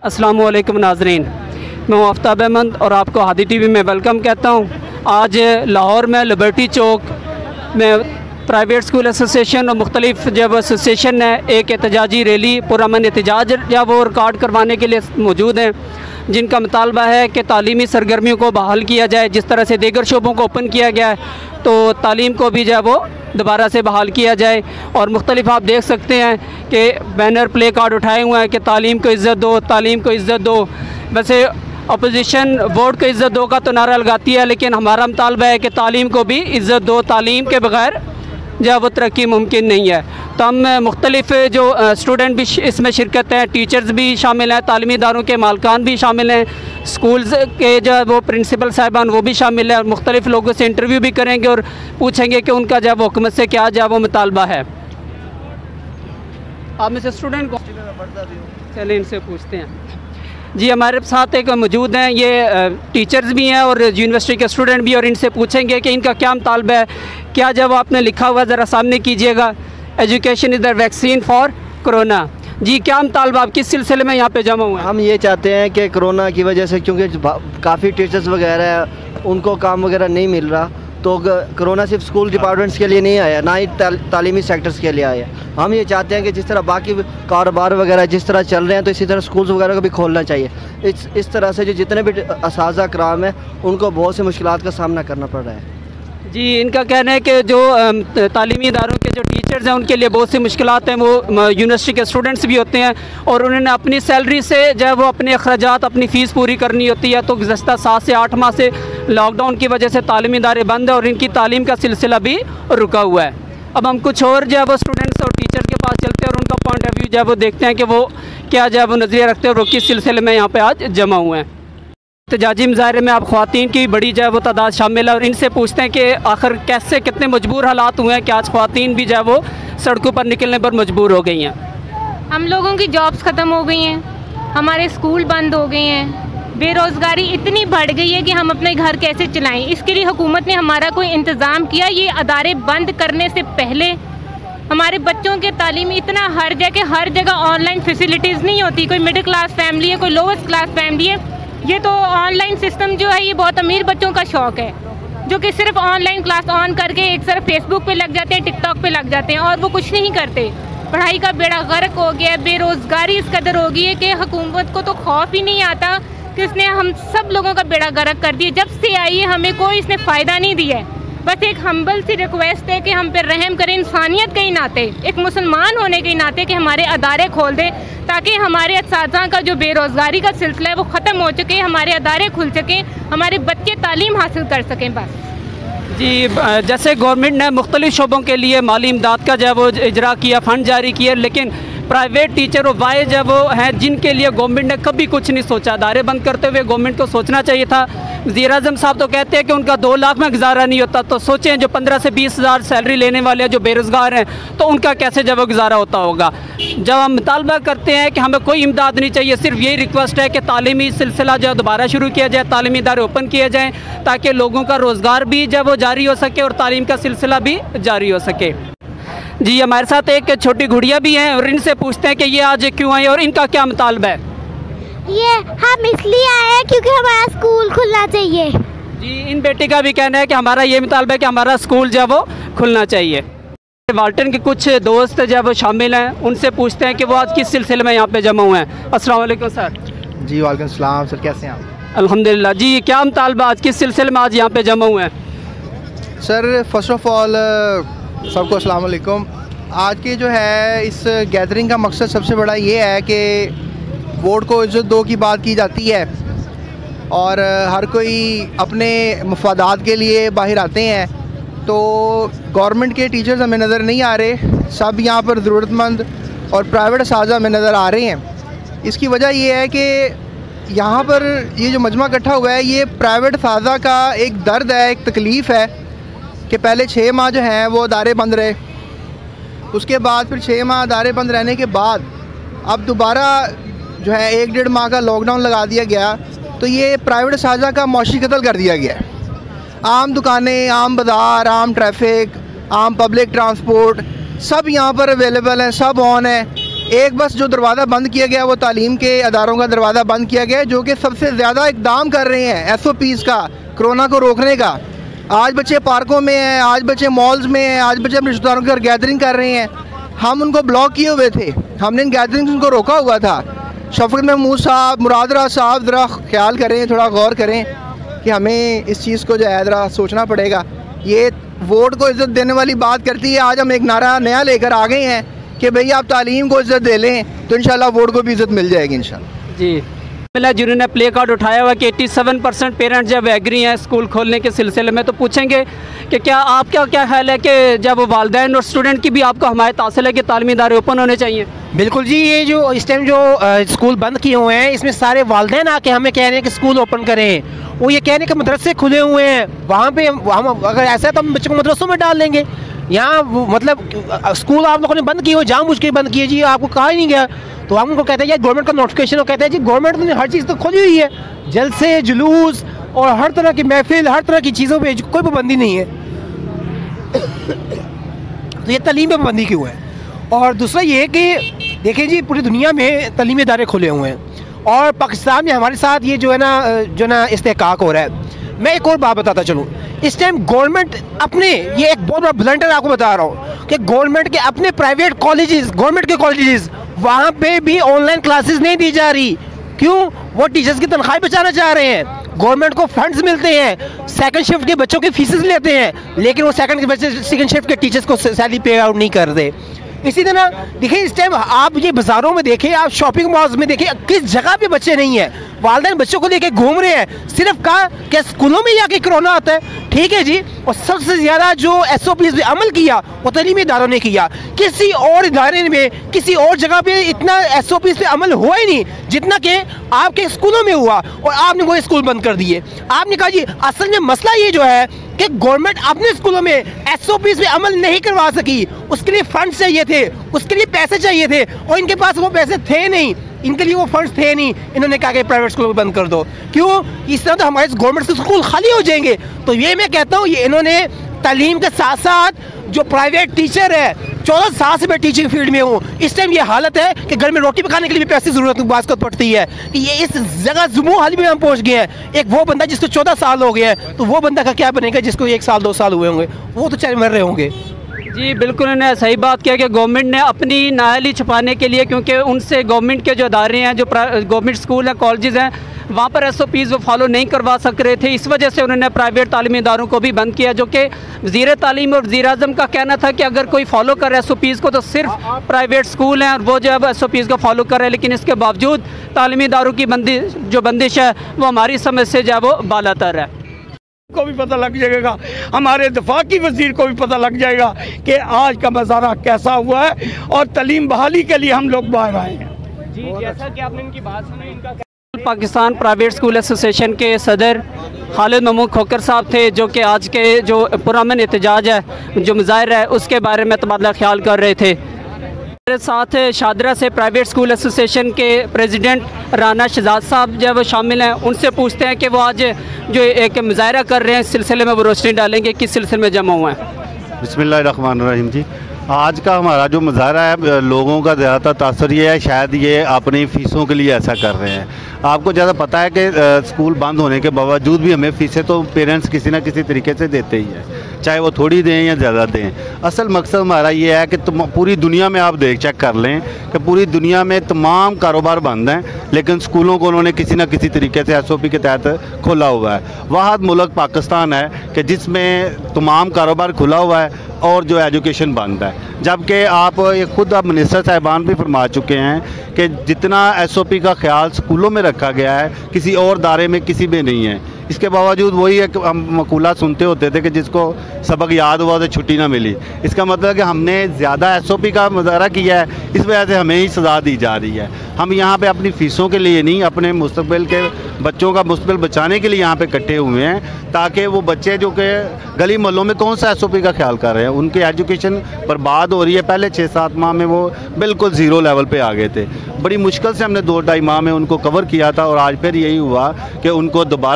अस्सलामुअलैकुम नाज़रीन, मैं हूं आफ्ताब अहमद और आपको हादी टीवी में वेलकम कहता हूं। आज लाहौर में लिबर्टी चौक में प्राइवेट स्कूल एसोसिएशन और मुख्तलिफ जब एसोसिएशन ने एक एहतजाजी रैली पुरअमन एहतजाज जब वो रिकॉर्ड करवाने के लिए मौजूद हैं, जिनका मुतालबा है कि तालीमी सरगर्मियों को बहाल किया जाए। जिस तरह से दीगर शोबों को ओपन किया गया है तो तालीम को भी जो है वो दोबारा से बहाल किया जाए। और मुख्तलिफ आप देख सकते हैं कि बैनर प्ले कार्ड उठाए हुए हैं कि तालीम को इज़्ज़त दो, तालीम को इज़्ज़त दो। वैसे अपोजिशन वोट को इज़्ज़त दो का तो नारा लगाती है, लेकिन हमारा मुतालबा है कि तालीम को भी इज़्ज़त दो। तालीम के बग़ैर जो वो तरक्की मुमकिन नहीं है। तो हम मुख्तलिफ जो स्टूडेंट भी इसमें शिरकत हैं, टीचर्स भी शामिल हैं, तालीमी इदारों के मालकान भी शामिल हैं, स्कूल्स के जो वो प्रिंसिपल साहिबान वो भी शामिल हैं। और मुख्तलिफ लोगों से इंटरव्यू भी करेंगे और पूछेंगे कि उनका जो वो हुकूमत से क्या जो वो मुतालबा है। आप में से स्टूडेंट को चलिए इनसे पूछते हैं। जी, हमारे साथ एक मौजूद हैं, ये टीचर्स भी हैं और यूनिवर्सिटी के स्टूडेंट भी, और इनसे पूछेंगे कि इनका क्या मुतालबा है। क्या जब आपने लिखा हुआ ज़रा सामने कीजिएगा, education is the vaccine for corona. जी, क्या मुतालबा, आप किस सिलसिले में यहाँ पे जमा हुए हैं? हम ये चाहते हैं कि कोरोना की वजह से, क्योंकि काफ़ी टीचर्स वगैरह उनको काम वगैरह नहीं मिल रहा, तो कोरोना सिर्फ स्कूल डिपार्टमेंट्स के लिए नहीं आया, ना ही तालीमी सेक्टर्स के लिए आया। हम ये चाहते हैं कि जिस तरह बाकी कारोबार वगैरह जिस तरह चल रहे हैं, तो इसी तरह स्कूल्स वगैरह को भी खोलना चाहिए। इस तरह से जो जितने भी असाज़ा कराम हैं उनको बहुत सी मुश्किलात का सामना करना पड़ रहा है। जी, इनका कहना है कि जो तालीमी इदारों के जो टीचर्स हैं उनके लिए बहुत सी मुश्किलात हैं। वो यूनिवर्सिटी के स्टूडेंट्स भी होते हैं और उन्होंने अपनी सैलरी से जो है वो अपने अखराजात, अपनी फ़ीस पूरी करनी होती है। तो गुज़श्ता 7 से 8 माह से लॉकडाउन की वजह से तालीमी इदारे बंद है और इनकी तालीम का सिलसिला भी रुका हुआ है। अब हम कुछ और जो है वो स्टूडेंट्स और टीचर्स के पास चलते हैं और उनका पॉइंट ऑफ व्यू जो है वो देखते हैं कि वो क्या जो है वो नज़रिया रखते हैं और वो किस सिलसिले में यहाँ पर आज जमा हुए हैं। एहतजाजी मुजाहरे में आप ख़वातीन की बड़ी जो है वो तादाद शामिल है और इनसे पूछते हैं कि आखिर कैसे कितने मजबूर हालात हुए हैं कि आज ख़वातीन भी जो है वो सड़कों पर निकलने पर मजबूर हो गई हैं। हम लोगों की जॉब्स ख़त्म हो गई हैं, हमारे स्कूल बंद हो गए हैं, बेरोज़गारी इतनी बढ़ गई है कि हम अपने घर कैसे चलाएं। इसके लिए हुकूमत ने हमारा कोई इंतज़ाम किया? ये अदारे बंद करने से पहले हमारे बच्चों के तालीम इतना हर जगह ऑनलाइन फैसिलिटीज़ नहीं होती। कोई मिडिल क्लास फैमिली है, कोई लोवेस्ट क्लास फैमिली है, ये तो ऑनलाइन सिस्टम जो है ये बहुत अमीर बच्चों का शौक़ है, जो कि सिर्फ ऑनलाइन क्लास ऑन करके एक तरफ फेसबुक पे लग जाते हैं, टिकटॉक पे लग जाते हैं और वो कुछ नहीं करते। पढ़ाई का बेड़ा गर्क हो गया, बेरोज़गारी इस कदर हो गई है कि हुकूमत को तो खौफ ही नहीं आता कि उसने हम सब लोगों का बेड़ा गर्क कर दिया। जब से आई है हमें कोई इसने फ़ायदा नहीं दिया है। बस एक हम्बल सी रिक्वेस्ट है कि हम पे रहम करें, इंसानियत के ही नाते, एक मुसलमान होने के नाते, कि हमारे अदारे खोल दें ताकि हमारे असातिज़ा का जो बेरोज़गारी का सिलसिला है वो ख़त्म हो चुके, हमारे अदारे खुल सकें, हमारे बच्चे तालीम हासिल कर सकें। बस जी, जैसे गवर्नमेंट ने मुख्तलिफ शोबों के लिए माली इमदाद का जो है वो इजरा किया, फ़ंड जारी किया, लेकिन प्राइवेट टीचर और वाइज जो वो हैं जिनके लिए गवर्नमेंट ने कभी कुछ नहीं सोचा। अदारे बंद करते हुए गवर्नमेंट को सोचना चाहिए था। वज़ीर-ए-आज़म साहब तो कहते हैं कि उनका 2 लाख में गुजारा नहीं होता, तो सोचें जो 15 से 20 हज़ार सैलरी लेने वाले जो बेरोज़गार हैं तो उनका कैसे जब वो गुजारा होता होगा। जब हम मुतालबा करते हैं कि हमें कोई इमदाद नहीं चाहिए, सिर्फ यही रिक्वेस्ट है कि तालीमी सिलसिला जो दोबारा शुरू किया जाए, तालीमी इदारे ओपन किए जाएँ ताकि लोगों का रोज़गार भी जब वो जारी हो सके और तालीम का सिलसिला भी जारी हो सके। जी, हमारे साथ एक छोटी गुड़िया भी हैं और इनसे पूछते हैं कि ये आज क्यों आई और इनका क्या मुतालबा है। ये हम इसलिए आए हैं क्योंकि हमारा स्कूल खुलना चाहिए। जी, इन बेटी का भी कहना है कि हमारा ये मुतालबा है कि हमारा स्कूल जो है वो खुलना चाहिए। वाल्टन के कुछ दोस्त जो है वो शामिल हैं, उनसे पूछते हैं कि वो आज किस सिलसिले में यहाँ पे जमा हुए हैं। अस्सलाम वालेकुम सर। जी वालेकुम सलाम सर, कैसे हैं आप? अल्हम्दुलिल्लाह। जी, क्या मुतालबा, आज किस सिलसिले में आज यहाँ पे जमा हुए हैं? सर फर्स्ट ऑफ़ ऑल सबको अस्सलाम वालेकुम। आज के जो है इस गैदरिंग का मकसद सबसे बड़ा ये है कि वोट को इज़्ज़त दो की बात की जाती है और हर कोई अपने मफादात के लिए बाहर आते हैं, तो गवर्नमेंट के टीचर्स हमें नज़र नहीं आ रहे, सब यहाँ पर ज़रूरतमंद और प्राइवेट असातिज़ा हमें नज़र आ रहे हैं। इसकी वजह ये है कि यहाँ पर ये जो मजमा इकट्ठा हुआ है ये प्राइवेट असातिज़ा का एक दर्द है, एक तकलीफ़ है कि पहले 6 माह जो हैं वो अदारे बंद रहे, उसके बाद फिर 6 माह अदारे बंद रहने के बाद अब दोबारा जो है 1-1.5 माह का लॉकडाउन लगा दिया गया, तो ये प्राइवेट असातिज़ा का मौशी कत्ल कर दिया गया है। आम दुकानें, आम बाज़ार, आम ट्रैफिक, आम पब्लिक ट्रांसपोर्ट सब यहाँ पर अवेलेबल हैं, सब ऑन है। एक बस जो दरवाज़ा बंद किया गया वो तालीम के अदारों का दरवाज़ा बंद किया गया, जो कि सबसे ज़्यादा इकदाम कर रहे हैं SOPs का, कोरोना को रोकने का। आज बच्चे पार्कों में हैं, आज बच्चे मॉल्स में हैं, आज बच्चे अपने रिश्तेदारों के घर गैदरिंग कर रहे हैं। हम उनको ब्लॉक किए हुए थे, हमने इन गैदरिंग्स उनको रोका हुआ था। शफकत महमूद साहब, मुरादरा साहब ज़रा ख्याल करें, थोड़ा गौर करें कि हमें इस चीज़ को जो है ज़रा सोचना पड़ेगा। ये वोट को इज़्ज़त देने वाली बात करती है। आज हम एक नारा नया लेकर आ गए हैं कि भई आप तालीम को इज़्ज़त दे लें तो इंशाल्लाह वोट को भी इज़्ज़त मिल जाएगी इंशाल्लाह। जी जिन्होंने प्ले कार्ड उठाया हुआ कि 87% पेरेंट्स जब एग्री हैं स्कूल खोलने के सिलसिले में, तो पूछेंगे कि क्या आपका क्या ख्याल है कि जब वालिदैन और स्टूडेंट की भी आपको हमायत हासिल है कि तालीमी इदारे ओपन होने चाहिए? बिल्कुल जी, ये जो इस टाइम जो स्कूल बंद किए हुए हैं इसमें सारे वालिदैन आके हमें कह रहे हैं कि स्कूल ओपन करें। वो ये कह रहे हैं कि मदरसे खुले हुए हैं, वहाँ पे हम अगर ऐसा है तो हम बच्चों को मदरसों में डाल देंगे। यहाँ मतलब स्कूल आप लोगों ने बंद किए हो, जानबूझ के बंद किए जी, आपको कहा ही नहीं गया। तो हम उनको कहते हैं यार गवर्नमेंट का नोटिफिकेशन हो, कहते हैं जी गवर्नमेंट ने हर चीज़ तो खोली हुई है, जलसे जुलूस और हर तरह की महफिल, हर तरह की चीज़ों पे कोई पाबंदी नहीं है। तो ये तालीम पे पाबंदी क्यों है? और दूसरा ये कि देखें जी पूरी दुनिया में तालीमी इदारे खुले हुए हैं और पाकिस्तान में हमारे साथ ये जो है ना इस्तेहकाक हो रहा है। मैं एक और बात बताता चलूँ, इस टाइम गवर्नमेंट अपने, ये एक बहुत बड़ा ब्लंडर आपको बता रहा हूँ कि गवर्नमेंट के अपने प्राइवेट कॉलेजेस, गवर्नमेंट के कॉलेजेस, वहाँ पे भी ऑनलाइन क्लासेस नहीं दी जा रही। क्यों? वो टीचर्स की तनख्वाह बचाना चाह रहे हैं। गवर्नमेंट को फंड्स मिलते हैं, सेकंड शिफ्ट के बच्चों के फीसेस लेते हैं, लेकिन वो सेकंड शिफ्ट के टीचर्स को सैलरी पे आउट नहीं कर दे। इसी तरह देखिए इस टाइम आप ये बाज़ारों में देखें, आप शॉपिंग मॉल्स में देखें, किस जगह पे बच्चे नहीं हैं। वालिदैन बच्चों को लेके घूम रहे हैं, सिर्फ कहा क्या स्कूलों में जाके कोरोना आता है? ठीक है जी। और सबसे ज़्यादा जो SOPs पे अमल किया वो तालीमी इदारों ने किया। किसी और इदारे में, किसी और जगह पे इतना SOPs पे अमल हुआ ही नहीं जितना कि आपके स्कूलों में हुआ, और आपने वो स्कूल बंद कर दिए। आपने कहा जी असल में मसला ये जो है कि गवर्नमेंट अपने स्कूलों में SOPs पे अमल नहीं करवा सकी, उसके लिए फंड्स चाहिए थे, उसके लिए पैसे चाहिए थे, और इनके पास वो पैसे थे नहीं, इनके लिए वो फंड्स थे नहीं। इन्होंने कहा कि प्राइवेट स्कूल को बंद कर दो। क्यों? इस तरह तो हमारे गवर्नमेंट के स्कूल खाली हो जाएंगे। तो ये मैं कहता हूँ, ये इन्होंने तालीम के साथ साथ जो प्राइवेट टीचर है, 14 साल से मैं टीचिंग फील्ड में हूँ, इस टाइम ये हालत है कि घर में रोटी पकाने के लिए भी पैसे की जरूरत बात पड़ती है। कि ये इस जगह जुमू हाल में हम पहुँच गए हैं। एक वो बंदा जिसको 14 साल हो गए हैं, तो वो बंदा का क्या बनेगा जिसको 1 साल 2 साल हुए होंगे? वो तो चाहे मर रहे होंगे। जी बिल्कुल, उन्होंने सही बात किया कि गवर्नमेंट ने अपनी नाअहली छुपाने के लिए, क्योंकि उनसे गवर्नमेंट के जो अदारे हैं, जो गवर्नमेंट स्कूल हैं, कॉलेजेस हैं, वहाँ पर SOPs वो फॉलो नहीं करवा सक रहे थे। इस वजह से उन्होंने प्राइवेट तालीमी इदारों को भी बंद किया, जो कि वज़ीर तालीम और वज़ीर आज़म का कहना था कि अगर कोई फॉलो कर रहा है SOPs को तो सिर्फ प्राइवेट स्कूल हैं और वो जो है SOPs को फॉलो कर रहे हैं। लेकिन इसके बावजूद तालीमी इदारों की बंदिश है वो हमारी समझ से जो है वो बालातर है। को भी पता लग जाएगा, हमारे दिफाकी वजीर को भी पता लग जाएगा कि आज का मज़ारा कैसा हुआ है, और तालीम बहाली के लिए हम लोग बाहर आए हैं। जी जैसा कि आपने इनकी बात सुनी, इनका पाकिस्तान प्राइवेट स्कूल एसोसिएशन के सदर खालिद महमूद खोकर साहब थे, जो कि आज के जो पुरअमन एहतजाज है, जो मुजाहिरा है, उसके बारे में तबादला ख्याल कर रहे थे। मेरे साथ शादरा से प्राइवेट स्कूल एसोसिएशन के प्रेसिडेंट राना शहजाद साहब जब वो शामिल हैं, उनसे पूछते हैं कि वो आज जो एक मुजाहिरा कर रहे हैं, इस सिलसिले में वो रोशनी डालेंगे, किस सिलसिले में जमा हुआ है। बिस्मिल्लाहिर्रहमानिर्रहीम जी, आज का हमारा जो मुजाहरा है, लोगों का ज़्यादा तासर ये है शायद ये अपनी फ़ीसों के लिए ऐसा कर रहे हैं। आपको ज़्यादा पता है कि स्कूल बंद होने के बावजूद भी हमें फ़ीसें तो पेरेंट्स किसी न किसी तरीके से देते ही हैं, चाहे वो थोड़ी दें या ज़्यादा दें। असल मकसद हमारा ये है कि पूरी दुनिया में आप चेक कर लें कि पूरी दुनिया में तमाम कारोबार बंद हैं, लेकिन स्कूलों को उन्होंने किसी न किसी तरीके से SOP के तहत खोला हुआ है। वाहद मुल्क पाकिस्तान है कि जिसमें तमाम कारोबार खुला हुआ है और जो एजुकेशन बंद है। जबकि आप ये खुद अब मिनिस्टर साहिबान भी फरमा चुके हैं कि जितना SOP का ख्याल स्कूलों में रखा गया है किसी और दायरे में किसी में नहीं है। इसके बावजूद वही एक हम मकूला सुनते होते थे कि जिसको सबक याद हुआ तो छुट्टी ना मिली। इसका मतलब कि हमने ज़्यादा SOP का मुजाहरा किया है, इस वजह से हमें ही सज़ा दी जा रही है। हम यहाँ पे अपनी फ़ीसों के लिए नहीं, अपने मुस्तकबिल के बच्चों का मुस्तकबिल बचाने के लिए यहाँ पे इकट्ठे हुए हैं, ताकि वो बच्चे जो कि गली मोहल्लों में कौन सा SOP का ख्याल कर रहे हैं, उनकी एजुकेशन बर्बाद हो रही है। पहले 6-7 माह में वो बिल्कुल ज़ीरो लेवल पे आ गए थे। बड़ी मुश्किल से हमने 2-2.5 माह में उनको कवर किया था, और आज फिर यही हुआ कि उनको दोबारा से जो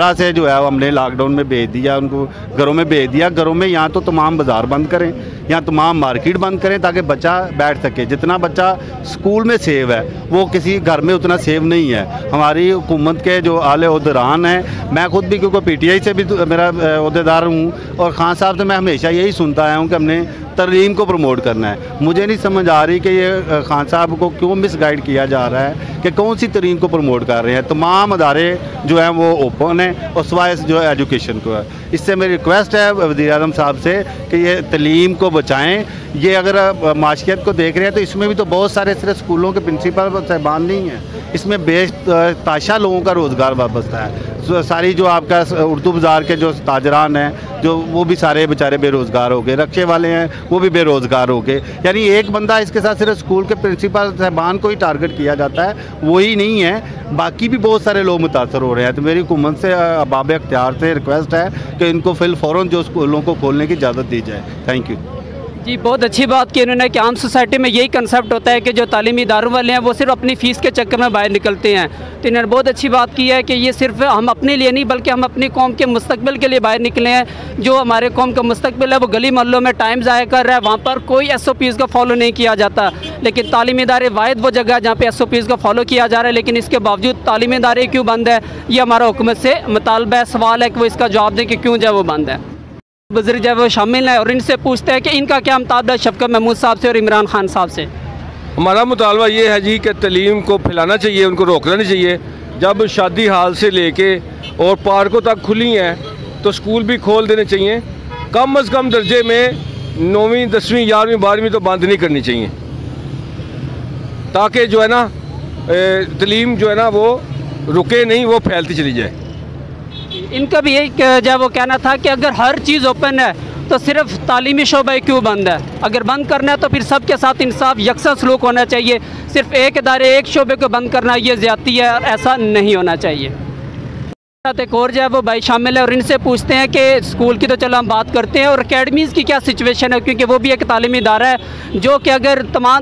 जो है वो हमने लॉकडाउन में भेज दिया, उनको घरों में भेज दिया। घरों में यहाँ तो तमाम बाज़ार बंद करें, यहाँ तमाम मार्केट बंद करें ताकि बच्चा बैठ सके। जितना बच्चा स्कूल में सेव है वो किसी घर में उतना सेव नहीं है। हमारी हुकूमत के जो आले उहदेदारान हैं, मैं खुद भी क्योंकि PTI से भी मेरा उहदेदार हूँ और खान साहब से मैं हमेशा यही सुनता आया हूँ कि हमने तलीम को प्रमोट करना है। मुझे नहीं समझ आ रही कि ये खान साहब को क्यों मिसगाइड किया जा रहा है कि कौन सी तलीम को प्रमोट कर रहे हैं। तमाम अदारे जो हैं वो ओपन हैं और सिवाय जो है एजुकेशन को है। इससे मेरी रिक्वेस्ट है वज़ीर आज़म साहब से कि ये तलीम को बचाएँ। ये अगर माशियत को देख रहे हैं तो इसमें भी तो बहुत सारे सिर्फ स्कूलों के प्रिंसिपल साहिबान नहीं हैं, इसमें बेताशा लोगों का रोज़गार वाबस्ता है। सारी जो आपका उर्दू बाज़ार के जो ताजरान हैं जो वो भी सारे बेचारे बेरोज़गार हो गए, रक्शे वाले हैं वो भी बेरोज़गार हो गए। यानी एक बंदा इसके साथ सिर्फ स्कूल के प्रिंसिपल साहिबान को ही टारगेट किया जाता है, वही नहीं है, बाकी भी बहुत सारे लोग मुतासर हो रहे हैं। तो मेरी हुकूमत से अहबाब अख्तियार से रिक्वेस्ट है कि इनको फ़ौरन जो स्कूलों को खोलने की इजाज़त दी जाए। थैंक यू जी, बहुत अच्छी बात की उन्होंने कि आम सोसाइटी में यही कंसेप्ट होता है कि जो तालीमी इदारों वाले हैं वो सिर्फ अपनी फ़ीस के चक्कर में बाहर निकलते हैं। तो इन्होंने बहुत अच्छी बात की है कि ये सिर्फ हम अपने लिए नहीं बल्कि हम अपनी कौम के मुस्तकबिल के लिए बाहर निकले हैं। जो हमारे कौम का मुस्तकबिल है वो गली मोहल्लों में टाइम ज़ाया कर रहा है, वहाँ पर कोई SOPs का फॉलो नहीं किया जाता। लेकिन तालीमी इदारे वाहिद वो जगह जहाँ पर SOPs का फॉलो किया जा रहा है, लेकिन इसके बावजूद तालीमी इदारे क्यों बंद है, ये हमारा हुकूमत से मुतालबा है, सवाल है कि वो इसका जवाब दें कि क्यों जो है वो बंद है। वज़ीर जो है वो शामिल हैं और इनसे पूछते हैं कि इनका क्या मुतालबा है शफ़क़त महमूद साहब से और इमरान खान साहब से। हमारा मुतालबा ये है जी कि तलीम को फैलाना चाहिए, उनको रोकना नहीं चाहिए। जब शादी हाल से लेके और पार्कों तक खुली हैं तो स्कूल भी खोल देने चाहिए। कम अज़ कम दर्जे में 9वीं 10वीं 11वीं 12वीं तो बंद नहीं करनी चाहिए, ताकि जो है ना तलीम जो है ना वो रुके नहीं, वो फैलती चली जाए। इनका भी यही जो है वो कहना था कि अगर हर चीज़ ओपन है तो सिर्फ तालीमी शोबा क्यों बंद है। अगर बंद करना है तो फिर सबके साथ इंसाफ यकसा सलूक होना चाहिए। सिर्फ एक इदारे एक शोबे को बंद करना ये ज़्यादती है और ऐसा नहीं होना चाहिए। एक और जो है वो भाई शामिल है और इनसे पूछते हैं कि स्कूल की तो चलो हम बात करते हैं और अकेडमीज़ की क्या सिचुएशन है, क्योंकि वो भी एक तालीमी इदारा है जो कि अगर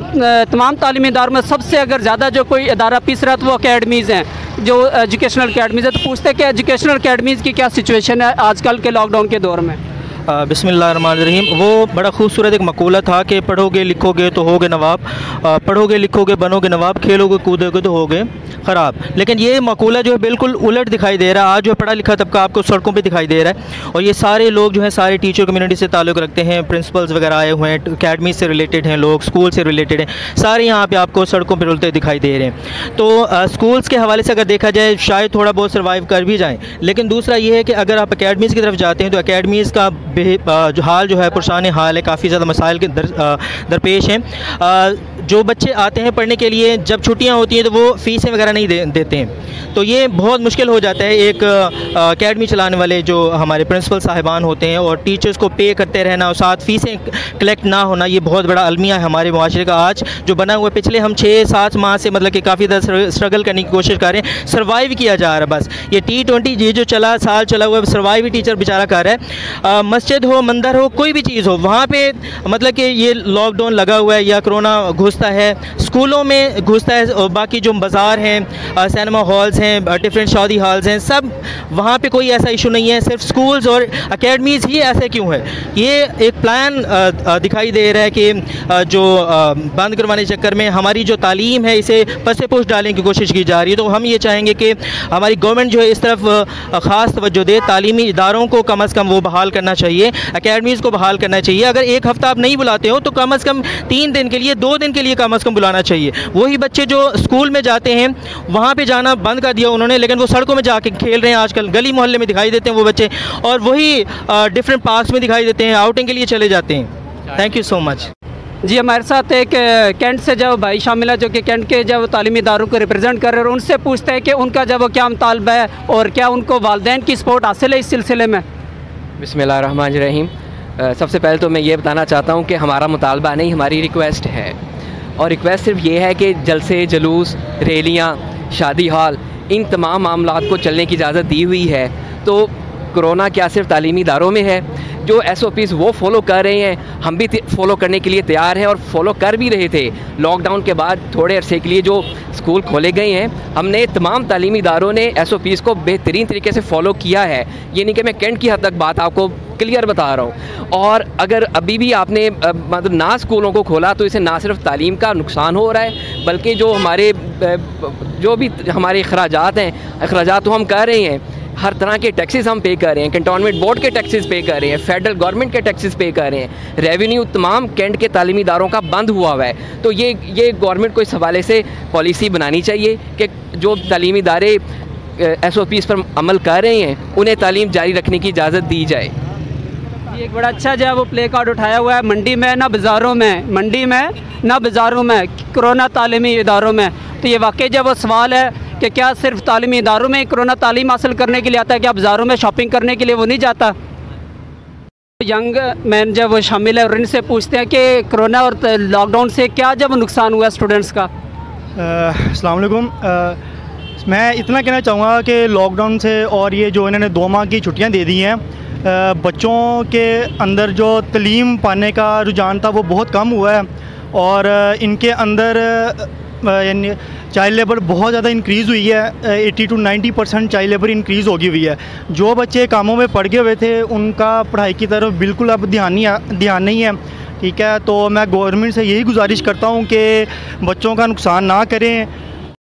तमाम तालीमी इदारों में सबसे अगर ज़्यादा जो कोई इदारा पीस रहा है तो वो अकेडमीज़ हैं, जो एजुकेशनल अकेडमीज़ है। तो पूछते हैं कि एजुकेशनल अकेडमीज़ की क्या सिचुएशन है आजकल के लॉकडाउन के दौर में। बिस्मिल्लाहिर्रहमानिर्रहीम। वो बड़ा खूबसूरत एक मकूला था कि पढ़ोगे लिखोगे तो होगे नवाब, पढ़ोगे लिखोगे बनोगे नवाब, खेलोगे कूदोगे तो होगे ख़राब। लेकिन ये मकूला जो है बिल्कुल उलट दिखाई दे रहा है। आज जो पढ़ा लिखा तबका आपको सड़कों पे दिखाई दे रहा है और ये सारे लोग जो हैं सारे टीचर कम्युनिटी से ताल्लुक़ रखते हैं, प्रिंसिपल्स वगैरह आए हुए हैं, अकेडमी से रिलेटेड हैं लोग, स्कूल से रिलेटेड हैं, सारे यहाँ पर आपको सड़कों पर रुलते दिखाई दे रहे हैं। तो स्कूल्स के हवाले से अगर देखा जाए शायद थोड़ा बहुत सर्वाइव कर भी जाएँ, लेकिन दूसरा ये है कि अगर आप अकेडमीज़ की तरफ जाते हैं तो अकेडमीज़ का जो हाल जो है पुरशान हाल है, काफ़ी ज़्यादा मसाइल के दरपेश हैं। जो बच्चे आते हैं पढ़ने के लिए जब छुट्टियां होती हैं तो वो फ़ीसें वगैरह नहीं देते हैं, तो ये बहुत मुश्किल हो जाता है। एक अकेडमी चलाने वाले जो हमारे प्रिंसिपल साहिबान होते हैं और टीचर्स को पे करते रहना और साथ फ़ीसें कलेक्ट ना होना, ये बहुत बड़ा अलमिया है हमारे माशरे का आज जो बना हुआ है। पिछले हम 6-7 माह से मतलब कि काफ़ी ज़्यादा स्ट्रगल करने की कोशिश कर रहे हैं, सर्वाइव किया जा रहा है। बस ये T20 ये जो साल चला हुआ है सर्वाइव ही टीचर बेचारा कर रहा है। मस्जिद हो, मंदिर हो, कोई भी चीज़ हो, वहाँ पे मतलब कि ये लॉकडाउन लगा हुआ है या कोरोना घुसता है, स्कूलों में घुसता है और बाकी जो बाज़ार हैं, सिनेमा हॉल्स हैं, डिफरेंट शादी हॉल्स हैं, सब वहाँ पे कोई ऐसा इशू नहीं है। सिर्फ स्कूल्स और अकेडमीज़ ही ऐसे क्यों है? ये एक प्लान दिखाई दे रहा है कि जो बंद करवाने के चक्कर में हमारी जो तालीम है इसे पसे पोश डालने की कोशिश की जा रही है। तो हम ये चाहेंगे कि हमारी गवर्नमेंट जो है इस तरफ ख़ास तवज्जो दे, तालीमी इदारों को कम अज़ कम वो बहाल करना चाहिए, अकेडमीज़ को बहाल करना चाहिए। अगर एक हफ़्ता आप नहीं बुलाते हो तो कम अज़ कम 3 दिन के लिए 2 दिन के लिए कम अज़ कम बुलाना चाहिए। वही बच्चे जो स्कूल में जाते हैं वहाँ पे जाना बंद कर दिया उन्होंने, लेकिन वो सड़कों में जाके खेल रहे हैं। आजकल गली मोहल्ले में दिखाई देते हैं वो बच्चे और वही डिफरेंट पार्क्स में दिखाई देते हैं, आउटिंग के लिए चले जाते हैं। Thank you so much. जी, हमारे साथ एक कैंट से जब भाई शामिल है जो कि कैंट के जब तालीमी इदारों को रिप्रेजेंट कर रहे हैं, उनसे पूछते हैं कि उनका जब वो क्या मुतालबा है और क्या उनको वालिदैन की सपोर्ट हासिल है इस सिलसिले में। बिस्मिल्लाहिर्रहमानिर्रहीम। सबसे पहले तो मैं ये बताना चाहता हूँ कि हमारा मुतालबा नहीं, हमारी रिक्वेस्ट है। और रिक्वेस्ट सिर्फ ये है कि जलसे, जुलूस, रैलियाँ, शादी हॉल, इन तमाम मामलात को चलने की इजाज़त दी हुई है। तो कोरोना क्या सिर्फ तालीमी इदारों में है? जो SOPs वो फॉलो कर रहे हैं, हम भी फॉलो करने के लिए तैयार हैं और फॉलो कर भी रहे थे। लॉकडाउन के बाद थोड़े अरसे के लिए जो स्कूल खोले गए हैं, हमने तमाम तालीमी इदारों ने SOPs को बेहतरीन तरीके से फ़ॉलो किया है। ये नहीं कि मैं कैंट की हद तक बात आपको क्लियर बता रहा हूँ। और अगर अभी भी आपने मतलब ना स्कूलों को खोला तो इससे ना सिर्फ तालीम का नुकसान हो रहा है, बल्कि जो हमारे अखराजात हैं, अखराजात तो हम कर रहे हैं, हर तरह के टैक्सेस हम पे कर रहे हैं, कैंटोनमेंट बोर्ड के टैक्सेस पे कर रहे हैं, फेडरल गवर्नमेंट के टैक्सेस पे कर रहे हैं, रेवेन्यू तमाम कैंट के तालीमी इदारों का बंद हुआ हुआ है। तो ये गवर्नमेंट को इस हवाले से पॉलिसी बनानी चाहिए कि जो तालीमी इदारे SOPs पर अमल कर रहे हैं उन्हें तालीम जारी रखने की इजाज़त दी जाए। एक बड़ा अच्छा जो है वो प्ले कार्ड उठाया हुआ है, मंडी में ना बाज़ारों में, मंडी में ना बाज़ारों में, कोरोना तालीमी इदारों में। तो ये वाकई जो वो सवाल है कि क्या सिर्फ तालीमी इदारों में कोरोना तालीम हासिल करने के लिए आता है, क्या बाज़ारों में शॉपिंग करने के लिए वो नहीं जाता? यंग मैन जब वो शामिल है और इनसे पूछते हैं कि कोरोना और लॉकडाउन से क्या जब नुकसान हुआ स्टूडेंट्स का। अस्सलाम वालेकुम। मैं इतना कहना चाहूँगा कि लॉकडाउन से और ये जो इन्होंने 2 माह की छुट्टियाँ दे दी हैं, बच्चों के अंदर जो तालीम पाने का रुझान था वो बहुत कम हुआ है और इनके अंदर यानी चाइल्ड लेबर बहुत ज़्यादा इंक्रीज़ हुई है। 80 to 90% चाइल्ड लेबर इंक्रीज़ होगी हुई है। जो बच्चे कामों में पड़ गए हुए थे उनका पढ़ाई की तरफ बिल्कुल अब ध्यान नहीं है। ठीक है, तो मैं गवर्नमेंट से यही गुजारिश करता हूँ कि बच्चों का नुकसान ना करें